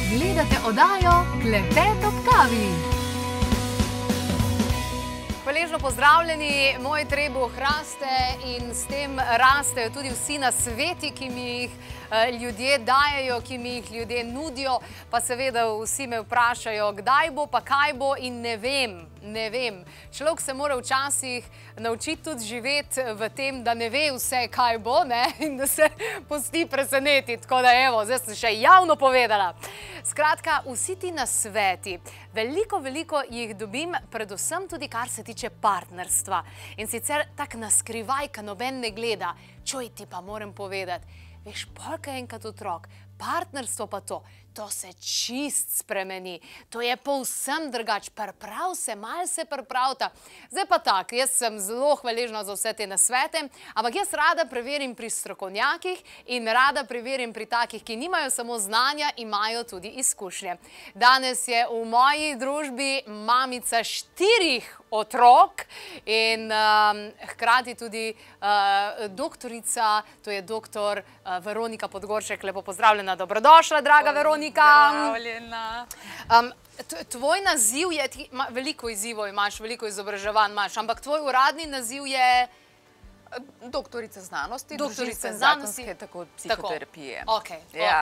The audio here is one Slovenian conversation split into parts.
Gledate oddajo Klepet ob kavi. Hvaležno pozdravljeni, moj trebuh raste in s tem rastejo tudi vsi nasveti, ki mi jih ljudje dajejo, ki mi jih ljudje nudijo, pa seveda vsi me vprašajo, kdaj bo, pa kaj bo in ne vem. Človek se mora včasih naučiti tudi živeti v tem, da ne ve vse, kaj bo, in da se pusti presenetiti. Tako da evo, zdaj sem še javno povedala. Skratka, vsi ti nasveti, veliko jih dobim, predvsem tudi kar se tiče partnerstva. In sicer tak naskrivaj, ka noben ne gleda. Čuj, ti pa moram povedati, veš, polka enkrat otrok, partnerstvo pa to se čist spremeni. To je povsem drugače. Priprav se, malo se pripravta. Zdaj pa tak, jaz sem zelo hvaležna za vse te nasvete, ampak jaz rada preverim pri strokovnjakih in rada preverim pri takih, ki nimajo samo znanja, imajo tudi izkušnje. Danes je v moji družbi mamica 4 otrok in hkrati tudi doktorica, to je doktor Veronika Podgoršek. Lepo pozdravljena, dobrodošla, draga Veronika. Pozdravljena. Tvoj naziv je, veliko izzivov imaš, veliko izobraževanj imaš, ampak tvoj uradni naziv je? Doktorica znanosti, Doktorica družinske in znanosti. zakonske, tako psihoterapije. Ok,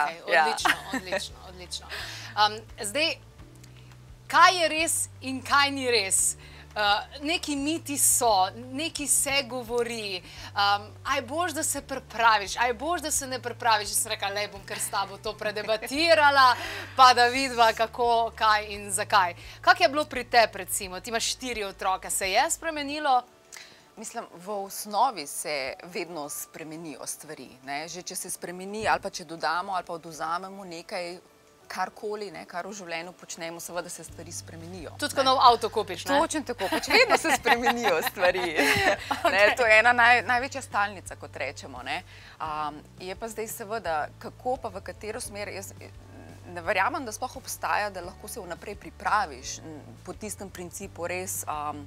odlično. Zdaj, kaj je res in kaj ni res? Neki miti so, neki se govori, a je bož, da se pripraviš, a je bož, da se ne pripraviš. Jaz sem rekla, lej, bom kar s tabo to predebatirala, pa da vidva kako, kaj in zakaj. Kak je bilo pri tebi, recimo? Ti imaš 4 otroke, se je spremenilo? Mislim, v osnovi se vedno spremenijo stvari. Že če se spremeni, ali pa če dodamo, ali pa odvzamemo nekaj, karkoli, kar v življenju počnemo, seveda se stvari spremenijo. Tudi ko nov avto kupiš, ne? Točno tako, pač vedno se spremenijo stvari. To je ena največja stalnica, kot rečemo. Je pa zdaj seveda, kako pa v katero smer, jaz ne verjamem, da sploh obstaja, da lahko se vnaprej pripraviš po tistem principu res,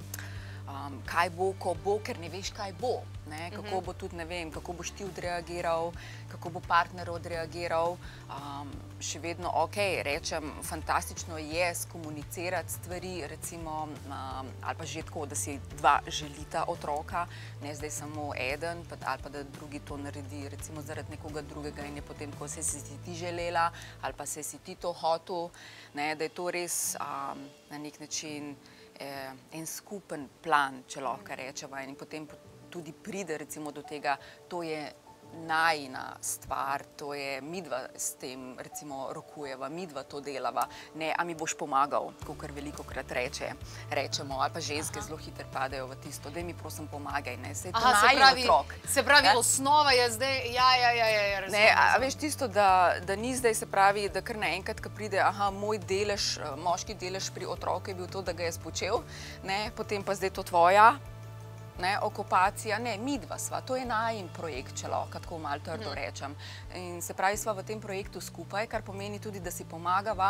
kaj bo, ko bo, ker ne veš, kaj bo. Kako bo tudi, ne vem, kako boš ti odreagiral, kako bo partner odreagiral. Še vedno, ok, rečem, fantastično je skomunicirati stvari, recimo, ali pa že tako, da si 2 želita otroka, ne zdaj samo eden, ali pa da drugi to naredi, recimo, zaradi nekoga drugega in je potem, ko si ti želela, ali pa si ti to hotel, da je to res na nek način en skupen plan, če lahko rečeva, in potem tudi pride recimo do tega, to je najina stvar, to je midva s tem recimo rokujeva, midva to delava, ne, a mi boš pomagal, kakor velikokrat rečemo, ali pa ženske zelo hitro padejo v tisto, daj mi prosim pomagaj, ne, saj je to najin otrok. Se pravi, osnova je zdaj, razumem. Ne, a veš tisto, da ni zdaj, se pravi, da kar naenkrat, ko pride, moj delež, moški delež pri otroku je bil to, da ga je spočel, potem pa zdaj to tvoja okupacija, ne, midva sva, to je najin projekt, če lahko tako malo trdo rečem. In se pravi, sva v tem projektu skupaj, kar pomeni tudi, da si pomagava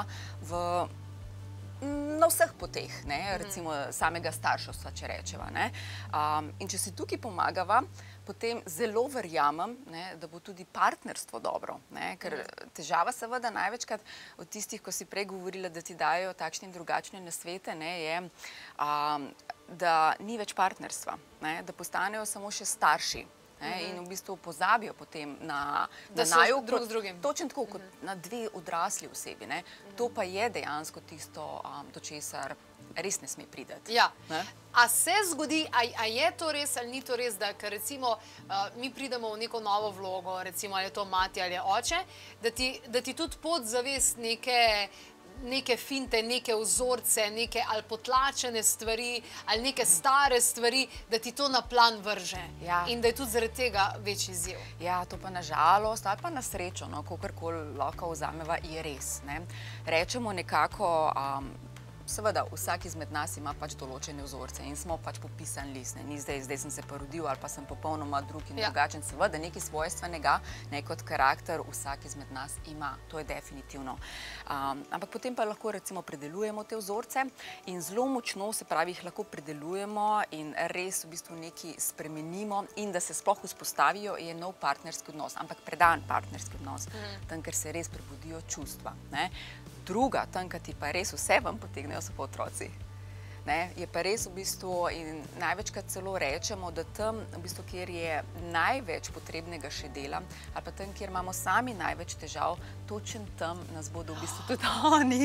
na vseh poteh, recimo samega starševstva, če rečeva. In če si tukaj pomagava, potem zelo verjamem, da bo tudi partnerstvo dobro. Ker težava seveda največkrat od tistih, ko si prej govorila, da ti dajo takšne in drugačne nasvete, je, da ni več partnerstva, da postanejo samo še starši in v bistvu pozabijo potem na naju. Drug z drugim. Točno tako, kot na 2 odrasli osebi. To pa je dejansko tisto, do česar res ne sme priti. Ja. A se zgodi, a je to res ali ni to res, da ker recimo mi pridemo v neko novo vlogo, recimo ali je to mati ali je oče, da ti tudi podzavest neke finte, neke vzorce, neke ali potlačene stvari, ali neke stare stvari, da ti to na plan vrže. In da je tudi zaradi tega večji izziv. Ja, to pa na žalost, ali pa na srečo, kakorkoli lahko vzameva, je res. Rečemo nekako, seveda, vsak izmed nas ima pač določene vzorce in smo pač popisan list. Ni zdaj sem se pa rodil ali pa sem popolnoma drug in drugačen. Seveda, nekaj svojstvenega, kot karakter vsak izmed nas ima. To je definitivno. Ampak potem pa lahko recimo predelujemo te vzorce in zelo močno, se pravi, jih lahko predelujemo in res v bistvu nekaj spremenimo in da se sploh vzpostavijo, je nov partnerski odnos, ampak predan partnerski odnos, tam, ker se res prebudijo čustva. Druga, tam, ki ti pa res vse ven potegnejo, so pa otroci. Je pa res v bistvu, in največkrat celo rečemo, da tam, v bistvu, kjer je največ potrebnega še dela, ali pa tam, kjer imamo sami največ težav, točno tam nas bodo v bistvu tudi oni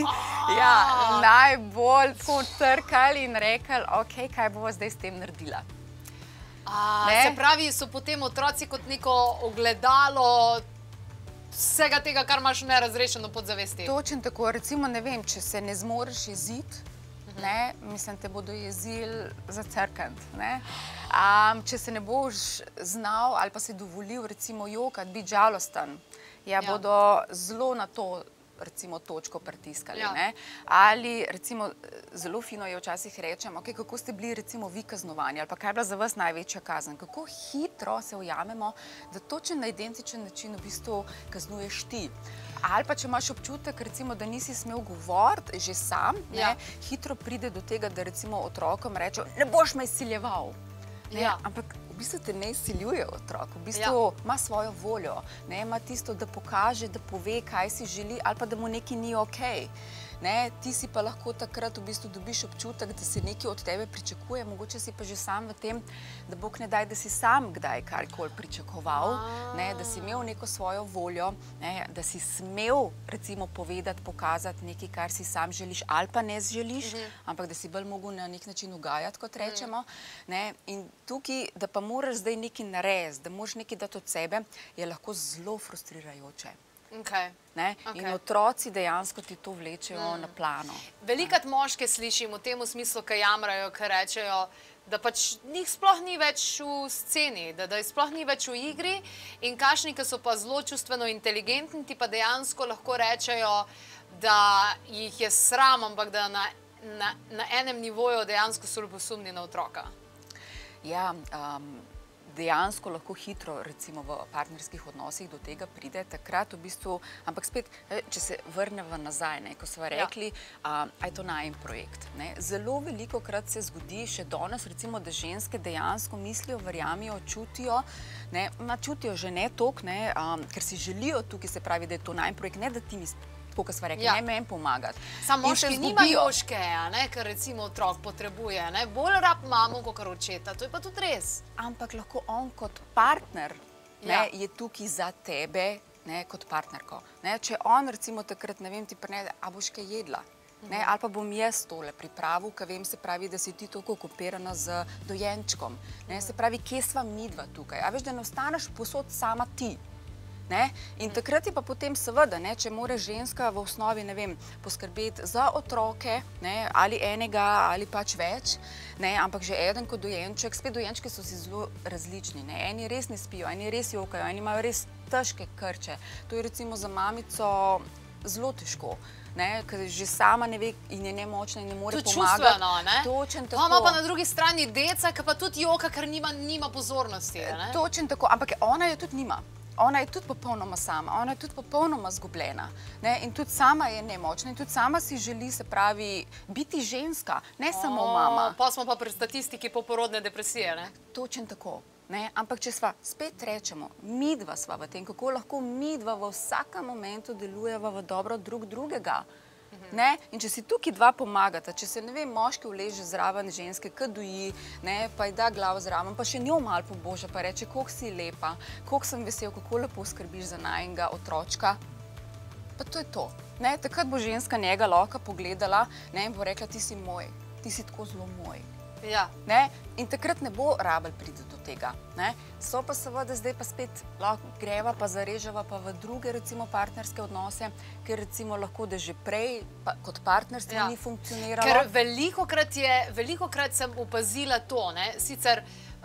najbolj potrkali in rekli, ok, kaj bova zdaj s tem naredila. Se pravi, so potem otroci kot neko ogledalo vsega tega, kar imaš nerazrešeno podzavesti. Točno tako, recimo, ne vem, če se ne zmoreš jeziti, mislim, te bodo jezili za crkant. Če se ne boš znal ali pa si dovolil, recimo, jokati, biti žalosten, bodo zelo na to, recimo, točko pritiskali. Ali, recimo, zelo fino je včasih rečem, kako ste bili, recimo, vi kaznovani, ali pa kaj je bila za vas največja kazen. Kako hitro se ujamemo, da točno na identičen način v bistvu kaznuješ ti. Ali pa, če imaš občutek, recimo, da nisi smel govoriti že sam, hitro pride do tega, da recimo otrokom rečejo, ne boš me izsiljeval. Ampak v bistvu te ne izsiljuje otrok, v bistvu ima svojo voljo, ima tisto, da pokaže, da pove, kaj si želi, ali pa da mu nekaj ni okej. Ti si pa lahko takrat v bistvu dobiš občutek, da se nekaj od tebe pričakuje, mogoče si pa že sam v tem, da Bog ne daj, da si sam kdaj karkoli pričakoval, da si imel neko svojo voljo, da si smel, recimo, povedati, pokazati nekaj, kar si sam želiš ali pa ne želiš, ampak da si bolj mogel na nek način ugajati, kot rečemo. In tukaj, da pa moraš zdaj nekaj narediti, da moraš nekaj dati od sebe, je lahko zelo frustrirajoče. In otroci dejansko ti to vlečejo na plano. Velikrat moške slišim v tem smislu, ki jamrajo, ki rečejo, da pač njih sploh ni več v sceni, da jih sploh ni več v igri, in kakšni, ki so pa zelo čustveno inteligentni, ti pa dejansko lahko rečejo, da jih je sram, ampak da na enem nivoju dejansko so ljubosumni na otroka. Dejansko lahko hitro, recimo, v partnerskih odnosih do tega pride, takrat v bistvu, ampak spet, če se vrnemo nazaj, ko smo rekli, je to najin projekt. Zelo velikokrat se zgodi še danes, recimo, da ženske dejansko mislijo, verjamijo, čutijo, čutijo že ne toliko, ker si želijo tukaj, se pravi, da je to najin projekt, ne da ti misli, kot smo rekli, ne meni pomagati. Samo moški nima joške, ker recimo otrok potrebuje, bolj rab mamo, kot očeta, to je pa tudi res. Ampak lahko on kot partner je tukaj za tebe kot partnerko. Če on recimo takrat, ne vem, ti prinese, a boš kaj jedla, ali pa bom jaz tole pripravil, ker vem, se pravi, da si ti toliko okupirana z dojenčkom. Se pravi, kje sva midva tukaj? A veš, da ne ostaneš posod sama ti. In takrat je pa potem seveda, če mora ženska v osnovi, ne vem, poskrbeti za otroke, ali enega, ali pač več, ampak že eden kot dojenček, spet dojenčki so si zelo različni. Eni res ne spijo, eni res jokajo, eni imajo res težke krče. To je recimo za mamico zelo težko, ker že sama ne ve in je nemočna in ne more pomagati. Tudi čustveno, Točno tako. Ima pa na drugi strani deca, ki pa tudi joka, ker nima pozornosti. Točno tako, ampak ona jo tudi nima. Ona je tudi popolnoma sama, ona je tudi popolnoma zgubljena in tudi sama je nemočna in tudi sama si želi, se pravi, biti ženska, ne samo mama. Pa smo pa pri statistiki poporodne depresije, ne? Točno tako. Ampak če sva, spet rečemo, midva sva v tem, kako lahko midva v vsakem momentu delujeva v dobro drug drugega. In če si tukaj dva pomagata, če se, ne vem, moški vleže zraven ženske, ki doji, pa ji da glavo zraven, pa še njo malo poboža, pa reče, koliko si lepa, koliko sem vesel, kako lepo skrbiš za najinega otročka, pa to je to. Takrat bo ženska njega lahko pogledala in bo rekla, ti si moj, ti si tako zelo moj. In takrat ne bo rabel priti do tega. So pa seveda zdaj pa spet lahko greva pa zareževa pa v druge recimo partnerske odnose, ker recimo lahko, da že prej kot partnerstvo ni funkcioniralo. Ker velikokrat sem opazila to, sicer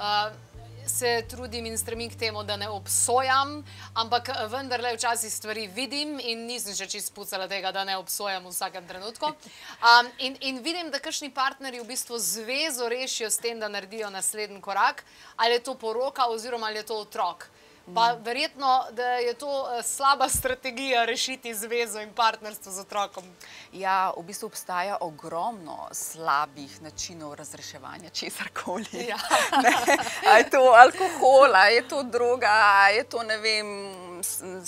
se trudim in stremim k temu, da ne obsojam, ampak vendarle včasih stvari vidim in nisem še čisto pucala tega, da ne obsojam v vsakem trenutku. In vidim, da kakšni partnerji v bistvu zvezo rešijo s tem, da naredijo naslednji korak, ali je to poroka oziroma ali je to otrok. Pa verjetno, da je to slaba strategija rešiti zvezo in partnerstvo z otrokom. Ja, v bistvu obstaja ogromno slabih načinov razreševanja česarkoli. A je to alkohol, a je to droga, a je to, ne vem,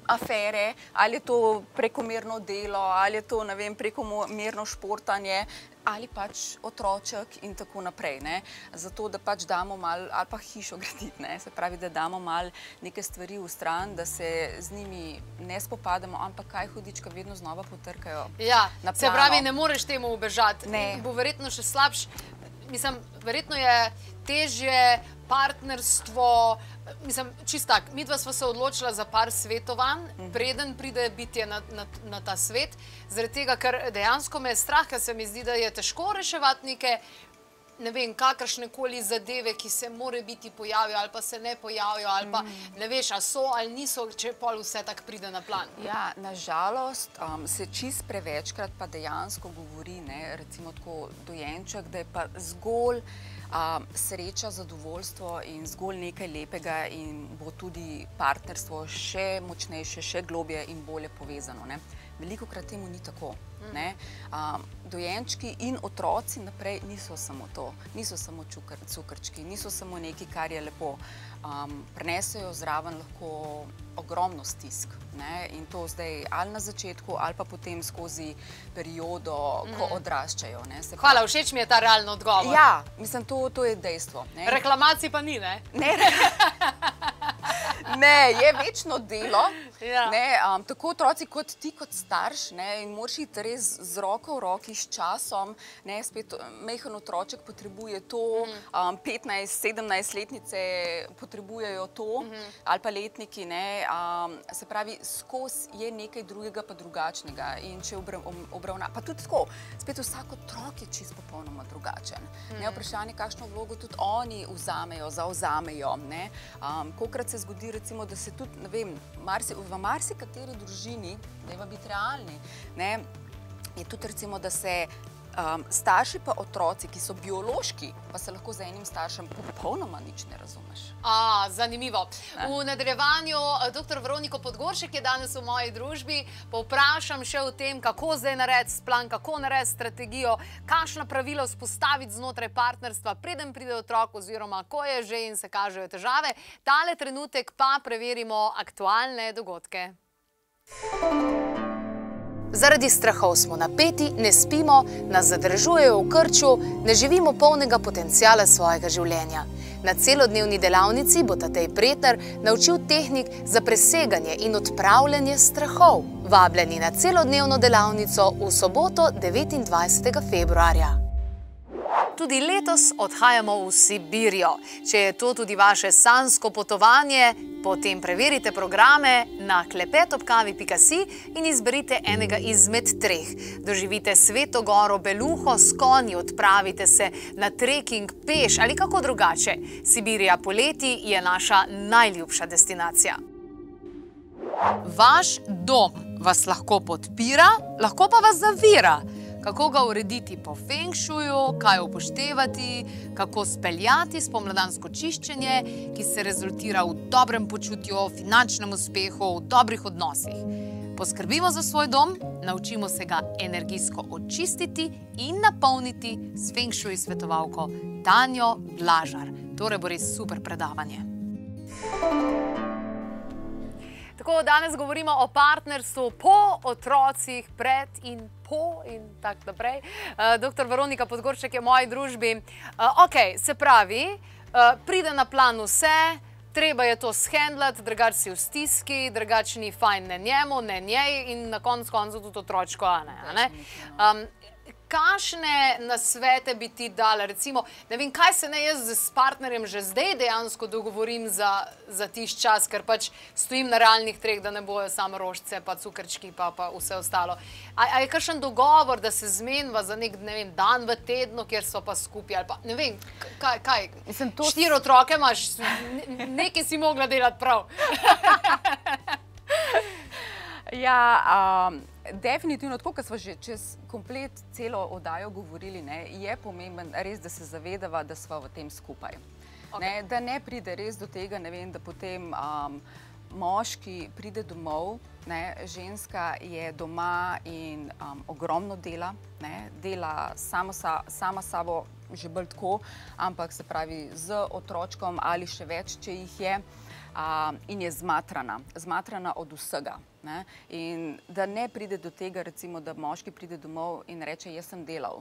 afere, ali je to prekomerno delo, ali je to, ne vem, prekomerno športanje, ali pač otroček in tako naprej, ne. Zato, da pač damo malo, ali pa hišo graditi, ne. Se pravi, da damo malo neke stvari v stran, da se z njimi ne spopadamo, ampak kaj hudička vedno znova potrkajo Ja, na plano. se pravi, ne moreš temu ubežati. Ne. Bo verjetno še slabš. Mislim, verjetno je težje partnerstvo, mislim, čist tak, midva sva se odločila za par svetovanj, preden pride bitje na ta svet, zaradi tega, ker dejansko me je strah, ker se mi zdi, da je težko reševati neke, ne vem, kakršnekoli zadeve, ki se more biti pojavijo ali pa se ne pojavijo, ali pa ne veš, a so ali niso, če pol vse tak pride na plan. Ja, nažalost se čist prevečkrat pa dejansko govori, ne, recimo tako dojenček, da je pa zgolj sreča, zadovoljstvo in zgolj nekaj lepega in bo tudi partnerstvo še močnejše, še globje in bolje povezano, ne. Velikokrat temu ni tako, ne. Dojenčki in otroci naprej niso samo to, niso samo cukrčki, niso samo nekaj, kar je lepo. Prinesejo zraven lahko ogromno stisk, ne, in to zdaj ali na začetku ali pa potem skozi periodo, ko odraščajo, ne. Hvala, všeč mi je ta realen odgovor. Ja, mislim, to je dejstvo, ne. Reklamacij pa ni, ne? Ne, je večno delo, Ja. ne, tako otroci kot ti kot starš, ne, in moraš iti res z roko v roki s časom, ne, spet majhen otroček potrebuje to, 15-17-letnice potrebujejo to, ali pa letniki, ne, se pravi, skozi je nekaj drugega pa drugačnega in če obravna, pa tudi tako, spet vsak otrok je čisto popolnoma drugačen, ne, vprašanje, kakšno vlogo tudi oni vzamejo, zavzamejo, ne, kolikrat se zgodi, recimo, da se tudi, ne vem, v marsikateri družini, dajva biti realni, ne, je tudi recimo, da se starši pa otroci, ki so biološki, pa se lahko z enim staršem popolnoma nič ne razumeš. Zanimivo. V nadaljevanju dr. Veroniko Podgoršek je danes v moji družbi, pa vprašam še o tem, kako zdaj narediti plan, kako narediti strategijo, kakšna pravila vzpostaviti znotraj partnerstva, preden pride otrok oziroma ko je že in se kažejo težave. Tale trenutek pa preverimo aktualne dogodke. Zaradi strahov smo napeti, ne spimo, nas zadržujejo v krču, ne živimo polnega potenciala svojega življenja. Na celodnevni delavnici bo Tatej Pretnar naučil tehnik za preseganje in odpravljanje strahov. Vabljeni na celodnevno delavnico v soboto 29. februarja. Tudi letos odhajamo v Sibirijo. Če je to tudi vaše sanjsko potovanje, potem preverite programe na klepetobkavi.si in izberite enega izmed 3. Doživite Sveto goro Beluho s konji, odpravite se na treking peš ali kako drugače. Sibirija poleti je naša najljubša destinacija. Vaš dom vas lahko podpira, lahko pa vas zavira. Kako ga urediti po feng shuju, kaj upoštevati, kako speljati spomladansko čiščenje, ki se rezultira v dobrem počutju, finančnem uspehu, v dobrih odnosih. Poskrbimo za svoj dom, naučimo se ga energijsko očistiti in napolniti s feng shui svetovalko Tanjo Glažar. Torej bo res super predavanje. Tako, danes govorimo o partnerstvu po otrocih, pred in po in tako naprej. Dr. Veronika Podgoršek je v moji družbi. Ok, se pravi, pride na plan vse, treba je to shendlati, drugače si v stiski, drugače ni fajn ne njemu, ne njej in na koncu tudi otročko, a ne? Kakšne nasvete bi ti dala? Recimo, ne vem, kaj se ne jaz s partnerjem že zdaj dejansko dogovorim za tiš čas, ker pač stojim na realnih 3, da ne bojo samo rožice, pa cukrčki, pa vse ostalo. A je kakšen dogovor, da se zmenva za nek, ne vem, dan v tednu, kjer so pa skupaj, ali pa, ne vem, kaj? 4 otroke imaš, nekaj si mogla delati prav. Ja, definitivno, tako kot smo že čez komplet celo oddajo govorili, je pomemben res, da se zavedava, da smo v tem skupaj. Da ne pride res do tega, ne vem, da potem moški pride domov, ženska je doma in ogromno dela, dela sama sabo že bolj tako, ampak se pravi z otročkom ali še več, če jih je. in je zmatrana od vsega. In da ne pride do tega, recimo, da moški pride domov in reče, jaz sem delal.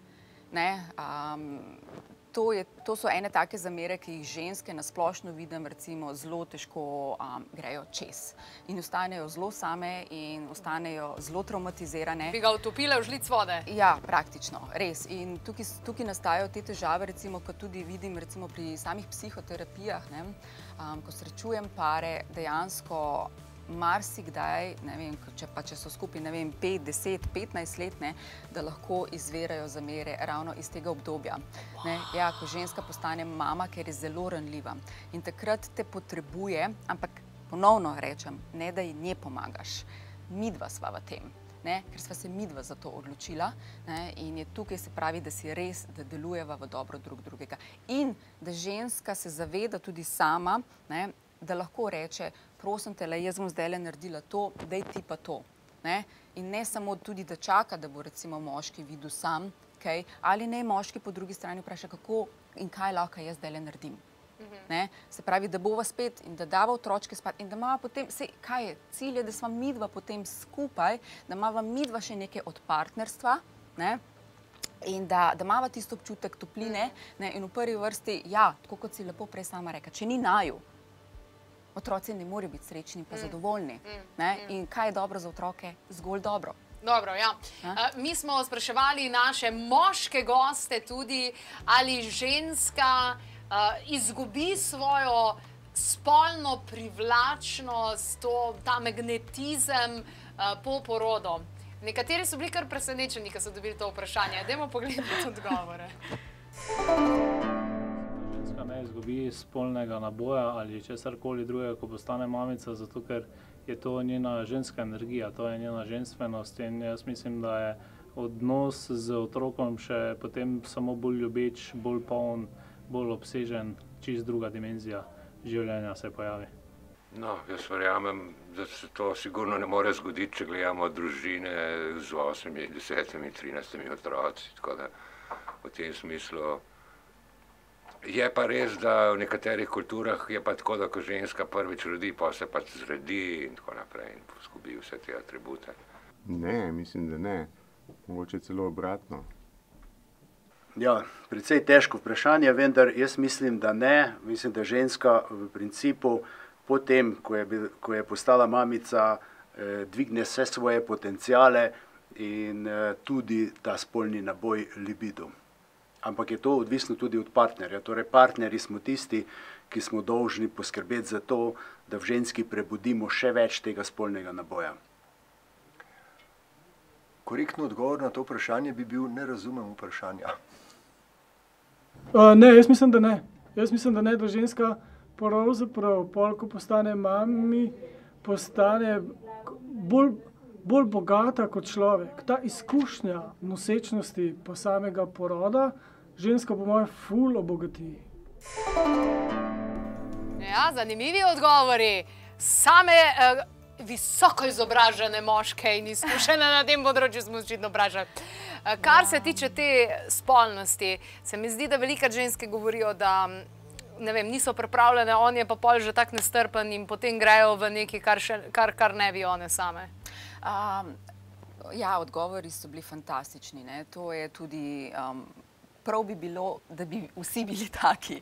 To so ene take zamere, ki jih ženske nasplošno vidim, recimo, zelo težko grejo čez. In ostanejo zelo same in ostanejo zelo traumatizirane. Bi ga utopile v žlic vode? Ja, praktično, res. In tukaj nastajajo te težave, recimo, kot tudi vidim recimo pri samih psihoterapijah, ko srečujem pare, dejansko marsikdaj, ne vem, če so skupaj, ne vem, 5, 10, 15 let, da lahko izvirajo zamere ravno iz tega obdobja. Ja, ko ženska postane mama, ker je zelo ranljiva in takrat te potrebuje, ampak ponovno rečem, ne da ji ne pomagaš, midva sva v tem. Ker sva se midva za to odločila in je tukaj se pravi, da si res, da delujeva v dobro drug drugega. In da ženska se zaveda tudi sama, da lahko reče, prosim te, jaz bom zdaj naredila to, daj ti pa to. In ne samo tudi, da čaka, da bo recimo moški videl sam, ali ne moški po drugi strani vpraša, kako in kaj lahko jaz zdaj naredim. Se pravi, da bova spet in da dava otročke spat in da imava potem, kaj je, cilj je, da sva midva potem skupaj, da imava midva še nekaj od partnerstva, in da imava tisto občutek topline in v prvi vrsti, ja, tako kot si lepo prej sama reka, če ni naju, otroci ne morejo biti srečni pa zadovoljni. In kaj je dobro za otroke? Zgolj dobro. Dobro, ja. Mi smo spraševali naše moške goste tudi, ali ženska izgubi svojo spolno privlačnost, ta magnetizem po porodu. Nekateri so bili kar presenečeni, ko so dobili to vprašanje. Dajmo pogledati odgovore. Ne izgubi spolnega naboja ali česarkoli drugega, ko postane mamica, zato ker je to njena ženska energija, to je njena ženstvenost in jaz mislim, da je odnos z otrokom še potem samo bolj ljubeč, bolj poln, bolj obsežen, čist druga dimenzija življenja se pojavi. No, jaz verjamem, da se to sigurno ne more zgoditi, če gledamo družine z 8, 10, 13 otroci, tako da v tem smislu. Je pa res, da v nekaterih kulturah je pa tako, da ko ženska prvič rodi, pa se pač zredi in tako naprej in izgubi vse te atribute. Ne, mislim, da ne. Mogoče celo obratno. Ja, precej težko vprašanje, vendar jaz mislim, da ne. Mislim, da ženska v principu potem, ko je postala mamica, dvigne vse svoje potenciale in tudi ta spolni naboj libido. Ampak je to odvisno tudi od partnerja. Torej, partnerji smo tisti, ki smo dolžni poskrbeti za to, da v ženski prebudimo še več tega spolnega naboja. Korektno odgovor na to vprašanje bi bil, ne razumem vprašanja. Ne, jaz mislim, da ne. Jaz mislim, da ne, da ženska pravzaprav, ko postane mami, postane bolj bogata kot človek. Ta izkušnja nosečnosti pa samega poroda ženska po mojem ful obogati. Ja, zanimivi odgovori. Same visoko izobražene moške in izkušene na tem področju smo očitno vprašali. Kar se tiče te spolnosti, se mi zdi, da velikokrat ženske govorijo, da ne vem, niso pripravljene, on je pa pol že tak nestrpen in potem grejo v nekaj, kar ne bi one same. Ja, odgovori so bili fantastični. To je tudi, prav bi bilo, da bi vsi bili taki.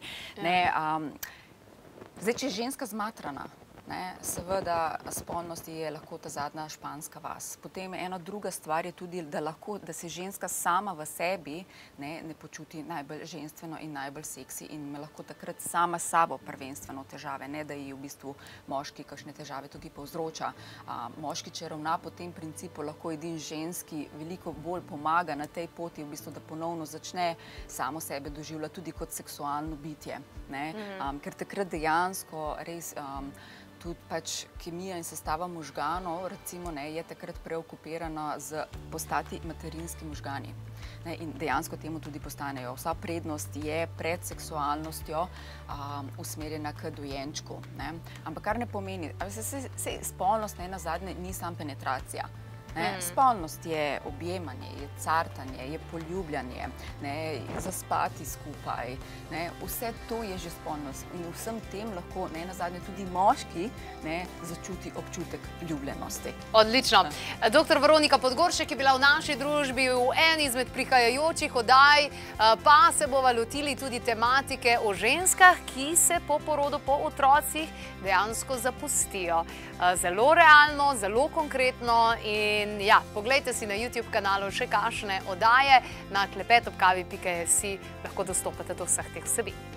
Zdaj, če je ženska zmatrana, seveda spolnosti je lahko ta zadnja španska vas. Potem ena druga stvar je tudi, da se ženska sama v sebi ne počuti najbolj ženstveno in najbolj seksi in me lahko takrat sama s sabo prvenstveno težave, ne da ji v bistvu moški kakšne težave tudi povzroča. Moški, če ravna po tem principu, lahko edin ženski veliko bolj pomaga na tej poti, v bistvu, da ponovno začne samo sebe doživljati tudi kot seksualno bitje. Ker takrat dejansko res tudi pač kemija in sestava možganov, recimo, je takrat preokupirana z postati materinski možgani. In dejansko temu tudi postanejo. Vsa prednost je pred seksualnostjo usmerjena k dojenčku. Ampak kar ne pomeni, spolnost nazadnje ni samo penetracija. Spolnost je objemanje, je cartanje, je poljubljanje, zaspati skupaj. Vse to je že spolnost in vsem tem lahko nazadnje tudi moški začuti občutek ljubljenosti. Odlično. Dr. Veronika Podgoršek je bila v naši družbi v eni izmed prihajajočih oddaj, pa se bova lotili tudi tematike o ženskah, ki se po porodu, po otrocih dejansko zapustijo. Zelo realno, zelo konkretno in ja, poglejte si na YouTube kanalu še kakšne oddaje, na klepetobkavi.si lahko dostopate do vseh teh vsebin.